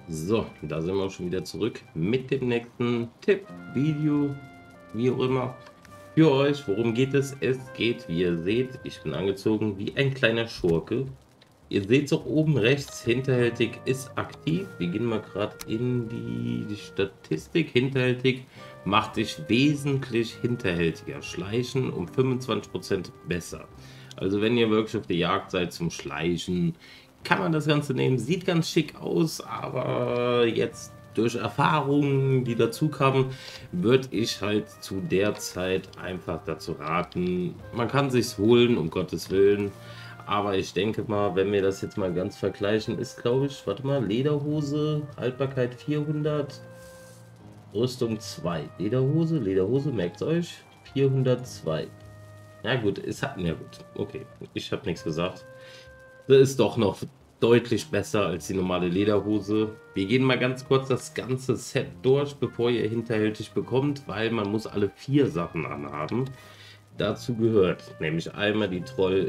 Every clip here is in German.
So, da sind wir auch schon wieder zurück mit dem nächsten Tipp, Video, wie auch immer, für euch. Worum geht es? Es geht, wie ihr seht, ich bin angezogen wie ein kleiner Schurke. Ihr seht es auch oben rechts, hinterhältig ist aktiv. Wir gehen mal gerade in die Statistik. Hinterhältig macht dich wesentlich hinterhältiger. Schleichen um 25% besser. Also wenn ihr wirklich auf der Jagd seid zum Schleichen, kann man das Ganze nehmen. Sieht ganz schick aus, aber jetzt durch Erfahrungen, die dazu kamen, würde ich halt zu der Zeit einfach dazu raten, man kann sich's holen, um Gottes Willen. Aber ich denke mal, wenn wir das jetzt mal ganz vergleichen, ist glaube ich, warte mal, Lederhose, Haltbarkeit 400, Rüstung 2. Lederhose, merkt euch, 402. Ja gut, es hatten ja gut. Okay, ich habe nichts gesagt. Das ist doch noch deutlich besser als die normale Lederhose. Wir gehen mal ganz kurz das ganze Set durch, bevor ihr hinterhältig bekommt, weil man muss alle 4 Sachen anhaben. Dazu gehört nämlich einmal die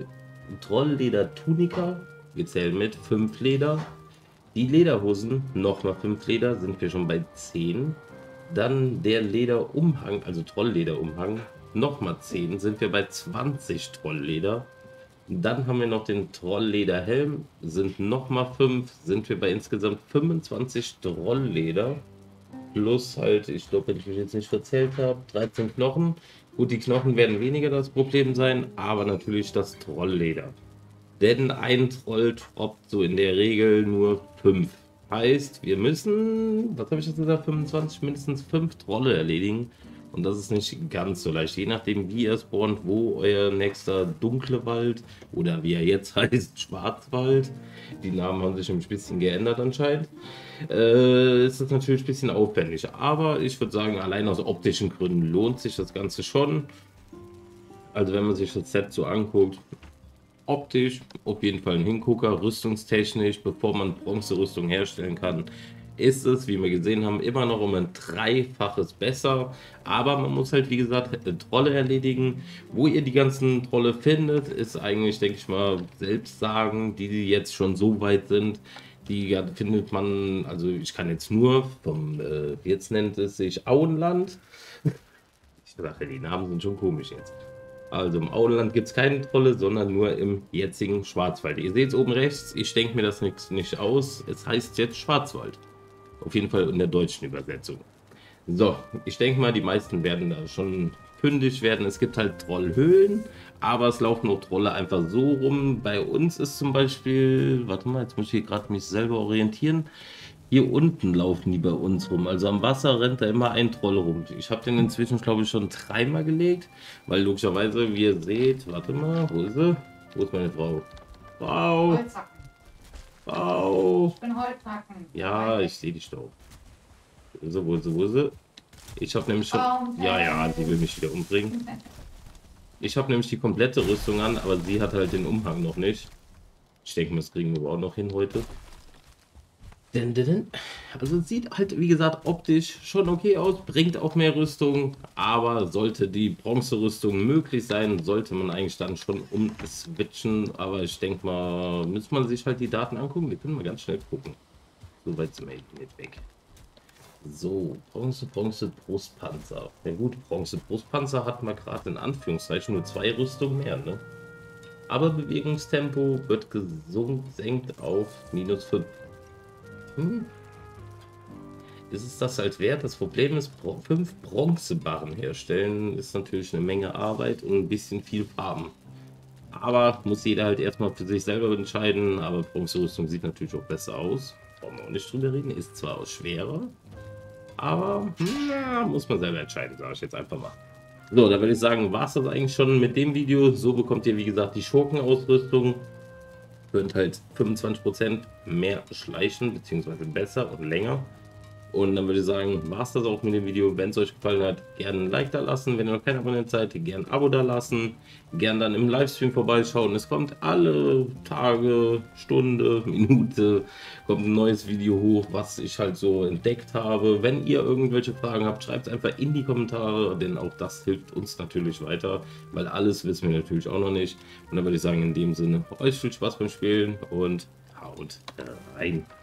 Trollleder-Tunika. Wir zählen mit 5 Leder. Die Lederhosen, nochmal 5 Leder, sind wir schon bei 10. Dann der Lederumhang, also Trolllederumhang, nochmal 10, sind wir bei 20 Trollleder. Dann haben wir noch den Trolllederhelm, sind nochmal 5, sind wir bei insgesamt 25 Trollleder. Plus halt, ich glaube, wenn ich mich jetzt nicht verzählt habe, 13 Knochen. Gut, die Knochen werden weniger das Problem sein, aber natürlich das Trollleder. Denn ein Troll droppt so in der Regel nur 5. Heißt, wir müssen, was habe ich jetzt gesagt, 25, mindestens 5 Trolle erledigen. Und das ist nicht ganz so leicht. Je nachdem, wie ihr spawnt, wo euer nächster dunkle Wald oder wie er jetzt heißt, Schwarzwald. Die Namen haben sich ein bisschen geändert anscheinend. Ist das natürlich ein bisschen aufwendig. Aber ich würde sagen, allein aus optischen Gründen lohnt sich das Ganze schon. Also wenn man sich das Set so anguckt, optisch auf jeden Fall ein Hingucker, rüstungstechnisch, bevor man Bronzerüstung herstellen kann, ist es, wie wir gesehen haben, immer noch um ein 3-faches besser. Aber man muss halt, wie gesagt, Trolle erledigen. Wo ihr die ganzen Trolle findet, ist eigentlich, denke ich mal, selbst sagen, die jetzt schon so weit sind. Die findet man, also ich kann jetzt nur vom, jetzt nennt es sich Auenland. Ich sage, die Namen sind schon komisch jetzt. Also im Auenland gibt es keine Trolle, sondern nur im jetzigen Schwarzwald. Ihr seht es oben rechts, ich denke mir das nicht aus. Es heißt jetzt Schwarzwald. Auf jeden Fall in der deutschen Übersetzung. So, ich denke mal, die meisten werden da schon fündig werden. Es gibt halt Trollhöhlen, aber es laufen auch Trolle einfach so rum. Bei uns ist zum Beispiel, warte mal, jetzt muss ich hier gerade mich selber orientieren. Hier unten laufen die bei uns rum. Also am Wasser rennt da immer ein Troll rum. Ich habe den inzwischen, glaube ich, schon 3-mal gelegt. Weil logischerweise, wie ihr seht, warte mal, wo ist sie? Wo ist meine Frau? Frau! Frau! Ich bin Holzhacken. Ja, ich sehe dich doch. Wo ist sie? Ich habe nämlich schon... Ja, sie will mich wieder umbringen. Ich habe nämlich die komplette Rüstung an, aber sie hat halt den Umhang noch nicht. Ich denke, das kriegen wir auch noch hin heute. Also es sieht halt, wie gesagt, optisch schon okay aus, bringt auch mehr Rüstung, aber sollte die Bronzerüstung möglich sein, sollte man eigentlich dann schon umswitchen, aber ich denke mal, müsste man sich halt die Daten angucken, wir können mal ganz schnell gucken. So weit sind wir nicht weg. So, Bronze, Brustpanzer. Ja gut, Bronze, Brustpanzer hat man gerade in Anführungszeichen nur 2 Rüstungen mehr, ne? Aber Bewegungstempo wird gesenkt auf -5. Ist es das halt wert? Das Problem ist, 5 Bronzebarren herstellen ist natürlich eine Menge Arbeit und ein bisschen viel Farben. Aber muss jeder halt erstmal für sich selber entscheiden. Aber Bronzerüstung sieht natürlich auch besser aus. Brauchen wir auch nicht drüber reden. Ist zwar auch schwerer, aber muss man selber entscheiden, sage ich jetzt einfach mal. So, da würde ich sagen, war es das eigentlich schon mit dem Video. So bekommt ihr, wie gesagt, die Schurkenausrüstung. Könnt halt 25% mehr schleichen, beziehungsweise besser und länger. Und dann würde ich sagen, war es das auch mit dem Video. Wenn es euch gefallen hat, gerne ein Like da lassen. Wenn ihr noch kein Abonnent seid, gerne ein Abo da lassen. Gerne dann im Livestream vorbeischauen. Es kommt alle Tage, Stunde, Minute, kommt ein neues Video hoch, was ich halt so entdeckt habe. Wenn ihr irgendwelche Fragen habt, schreibt es einfach in die Kommentare, denn auch das hilft uns natürlich weiter, weil alles wissen wir natürlich auch noch nicht. Und dann würde ich sagen, in dem Sinne, euch viel Spaß beim Spielen und haut rein.